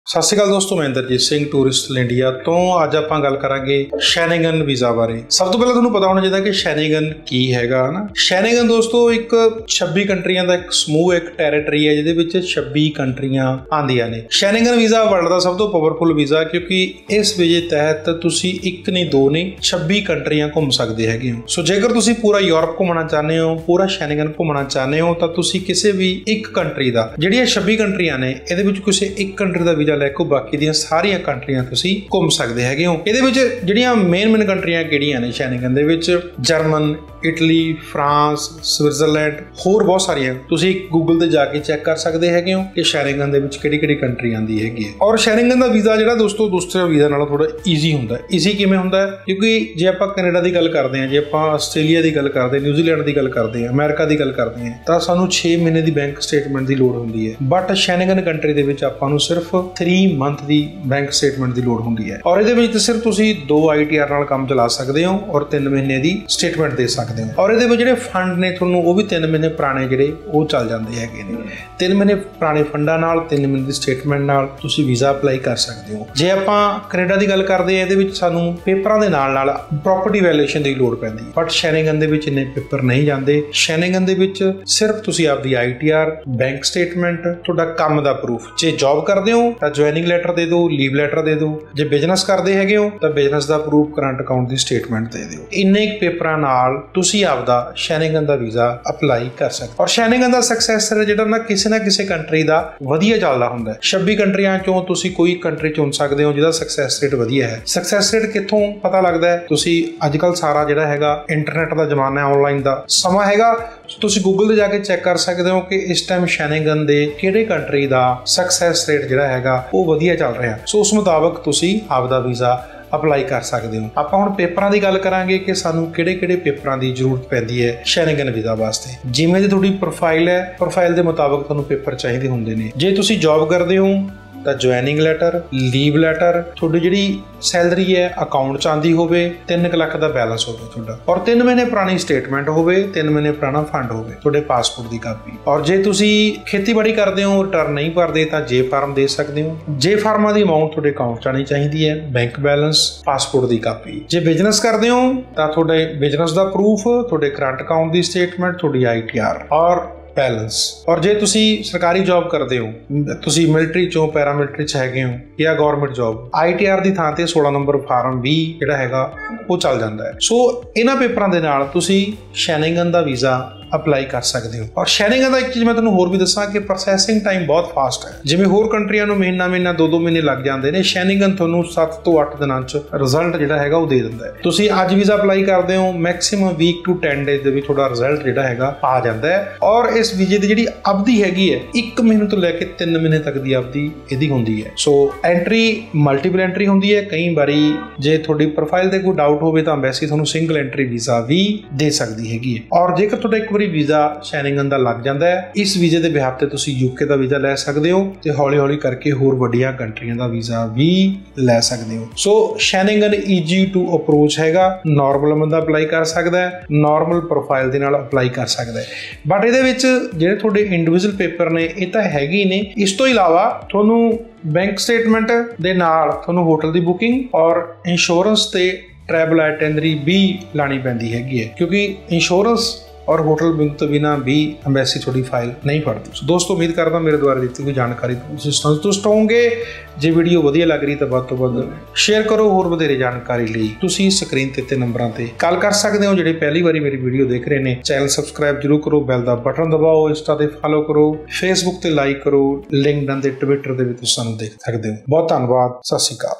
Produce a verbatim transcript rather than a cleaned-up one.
सत श्री अकाल दोस्तों, मैं इंद्रजीत सिंह टूरिस्ट इंडिया तो अज आप गल करांगे शेनेगन वीज़ा बारे। सब तो पहले तुहानूं पता होना चाहिए कि शेनेगन की हैगा ना। शेनेगन दोस्तों एक छब्बी कंट्रियां दा एक समूह, एक टैरेटरी है जिहदे विच छब्बी कंट्रियां आंदियां ने। शेनेगन वीज़ा वर्ल्ड दा सब तो पावरफुल वीज़ा, क्योंकि इस वीज़े तहत तुसीं एक नहीं दो नहीं छब्बी कंट्रियां घूम सकदे हैगे हो। सो जेकर तुसीं पूरा यूरोप घूमना चाहते हो, पूरा शेनेगन घूमना चाहते हो, तो तुसीं किसी भी एक कंट्री का जिहड़ियां छब्बी कंट्रियां ने इहदे विच किसी एक कंट्री का वीज़ा लैको बाकी दी सारियां कंट्रियां तुसीं घूम सकदे हैगे हो। इहदे विच जिहड़ियां मेन मेन कंट्रियां किहड़ियां ने शेनेगन दे विच? जर्मन, इटली, फ्रांस, स्विट्जरलैंड, होर बहुत सारियां तुसीं गूगल ते जाके चैक कर सकदे हैगे हो कि शेनेगन दे विच किहड़ी-किहड़ी कंट्री आंदी हैगी है। और शेनेगन दा वीज़ा जिहड़ा दोस्तों दूसरे वीज़ा नालों थोड़ा ईजी हुंदा है। ईजी किवें हुंदा है? क्योंकि जे आपां कैनेडा दी गल करदे हां, जे आपां आस्ट्रेलिया दी गल करदे, न्यूजीलैंड दी गल करदे हां, अमेरिका दी गल करदे हां, तां सानूं छे महीने दी बैंक स्टेटमेंट दी लोड़ हुंदी है। बट शेनेगन कंट्री दे विच आपां नूं सिर्फ तीन मंथ दी बैंक स्टेटमेंट दी लोड़ हुंदी है। और इहदे विच सिर्फ तुसीं दो आई टी आर नाल काम चला सकदे हो और तीन महीने दी स्टेटमेंट दे सकदे हो। और इहदे विच जिहड़े फंड ने तुहानूं वो भी तीन महीने पुराने जिहड़े वो चल जांदे हैगे ने। तीन महीने पुराने फंडां नाल तीन महीने दी स्टेटमेंट नाल तुसीं वीज़ा अप्लाई कर सकदे हो। जे आपां कैनेडा दी गल करदे हां, इहदे विच सानूं पेपरां दे नाल नाल प्रॉपर्टी वैल्यूएशन दी लोड़ पैंदी, बट शेनेगन दे विच इन्ने पेपर नहीं जांदे। शेनेगन दे विच सिर्फ तुसीं आपदी I T R, bank statement, तुहाडा काम दा प्रूफ, जे जॉब करदे हो तां ज्वाइनिंग लैटर दे दो, लीव लैटर दे दो, जे बिजनेस करदे हैगे हो तां बिजनेस दा प्रूफ, करंट अकाउंट दी स्टेटमेंट दे दिओ। इन्ने पेपरां नाल तुसीं आपदा शेनेगन दा वीज़ा अप्लाई कर सकदे। और शेनेगन दा सक्सैस रेट जिहड़ा ना किसी ना किसी कंट्री दा वधिया ਚੱਲਦਾ ਹੁੰਦਾ है। छब्बी कंट्रियां चों तुसीं कोई कंट्री चुन सकदे हो जिहदा सक्सैस रेट वधिया है। सक्सैस रेट कित्थों पता लगदा है? तुसीं अजकल सारा जिहड़ा हैगा इंटरनेट दा जमाना है, ऑनलाइन दा समा हैगा, तुसीं गूगल ते जाके चैक कर सकदे हो कि इस टाइम शेनेगन दे किहड़े कंट्री दा सक्सैस रेट जिहड़ा हैगा ਉਹ ਵਧੀਆ ਚੱਲ ਰਿਹਾ। सो उस मुताबिक तुसीं आपदा वीज़ा अप्लाई कर सकते हो। आप हुण पेपरां दी गल करांगे कि सानूं किहड़े-किहड़े पेपरां दी जरूरत पैंदी है शेनेगन वीज़ा वास्ते। जिवें दी तुहाडी प्रोफाइल है, प्रोफाइल दे मुताबिक तुहानूं पेपर चाहीदे हुंदे ने। जे तुसीं जॉब करदे हो ਤਾਂ ज्वाइनिंग लैटर, लीव लैटर, ਤੁਹਾਡੀ ਜਿਹੜੀ सैलरी है अकाउंट च आंदी होवे, तीन ਲੱਖ ਦਾ बैलेंस होवे ਤੁਹਾਡਾ, और तीन महीने पुरानी स्टेटमेंट होवे, तीन महीने पुराना फंड होवे, ਤੁਹਾਡੇ पासपोर्ट ਦੀ ਕਾਪੀ। और ਜੇ ਤੁਸੀਂ ਖੇਤੀਬਾੜੀ ਕਰਦੇ ਹੋ, ਰਿਟਰਨ ਨਹੀਂ ਭਰਦੇ ਤਾਂ ਜੇ ਫਾਰਮ ਦੇ ਸਕਦੇ ਹੋ। ਜੇ ਫਾਰਮਾਂ ਦੀ ਅਮਾਉਂਟ ਤੁਹਾਡੇ ਅਕਾਊਂਟ ਚ ਆਣੀ ਚਾਹੀਦੀ ਹੈ, ਬੈਂਕ ਬੈਲੈਂਸ, ਪਾਸਪੋਰਟ ਦੀ ਕਾਪੀ। ਜੇ ਬਿਜ਼ਨਸ ਕਰਦੇ ਹੋ ਤਾਂ ਤੁਹਾਡੇ ਬਿਜ਼ਨਸ ਦਾ ਪ੍ਰੂਫ, ਤੁਹਾਡੇ ਕਰੰਟ ਅਕਾਊਂਟ ਦੀ स्टेटमेंट, ਤੁਹਾਡੀ आई टी आर और बैलेंस। और जे तुसी सरकारी जॉब करते हो, तुसी मिलिटरी चो, पैरा मिलिटरी च हैगे हो या government job, I T R दी थां ते सोलह नंबर फार्म भी जिहड़ा हैगा वो चल जांदा है। सो इन्हां पेपरां दे नाल तुसी शेनेगन दा वीज़ा अप्लाई कर सकते हो। और शेनेगन दा एक चीज़ मैं तुहानूं होर भी दस्सां कि प्रोसैसिंग टाइम बहुत फास्ट है। जिवें होर कंट्रियां नूं महीना महीना दो दो महीने लग जाते हैं, शेनेगन तुहानूं सत्त तो अठ दिनां च रिजल्ट जिहड़ा हैगा वो दे दिंदा है। तुसीं अज वीज़ा अप्लाई करदे हो, maximum week to ten days दे विच तुहाडा रिजल्ट जिहड़ा हैगा आ जांदा है। और इस वीज़े दी जिहड़ी अवधि हैगी है एक महीने तो लैके तीन महीने तक दी अवधि इहदी हुंदी है। सो एंट्री मल्टीपल एंट्री हुंदी है। कई बारी जे तुहाडी प्रोफाइल ते कोई डाउट होवे तां वैसे तुहानूं सिंगल एंट्री वीज़ा भी दे सकदी हैगी है। और जेकर तुहाडा एक वारी वीज़ा शेनेगन दा लग जांदा है, इस वीज़े दे बिहाफ ते तुसीं यूके दा वीज़ा लै सकदे हो ते हौली हौली करके होर वड्डियां कंट्रियां दा वीज़ा भी लै सकदे हो। So Schengen easy to approach हैगा। नॉर्मल बंदा अप्लाई कर सकदा है, नॉर्मल प्रोफाइल दे नाल अप्लाई कर सकदा है। बट इहदे विच जिहड़े तुहाडे इंडिविजुअल पेपर ने इह तां हैगे ही ने। इस तो इलावा तुहानूं बैंक स्टेटमेंट दे नाल तुहानूं होटल दी बुकिंग और इंश्योरेंस ते ट्रैवल आइटनरी भी लानी पैंदी हैगी है, क्योंकि इंश्योरेंस और होटल बुकिंग तो बिना भी एम्बेसी थोड़ी फाइल नहीं पड़ती। सो दोस्तों, उम्मीद करता मेरे द्वारा दी हुई जानकारी तुसीं संतुष्ट होंगे। जे वीडियो वधिया लग रही तो वध तो वध शेयर करो। होर वधेरे जानकारी लई तुसीं स्क्रीन ते नंबरां ते कॉल कर सकते हो। जिहड़े पहली बारी मेरी वीडियो देख रहे हैं, चैनल सबसक्राइब जरूर करो, बैल दा बटन दबाओ, इंस्टा ते फॉलो करो, फेसबुक ते लाइक करो, लिंकडइन ते ट्विटर ते भी तुसीं सानूं देख सकते हो। बहुत धन्नवाद। सत श्री अकाल।